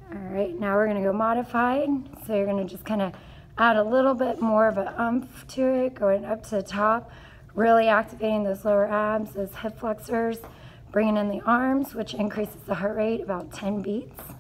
All right, now we're gonna go modified. So you're gonna just kind of add a little bit more of an oomph to it, going up to the top, really activating those lower abs, those hip flexors, bringing in the arms, which increases the heart rate about 10 beats.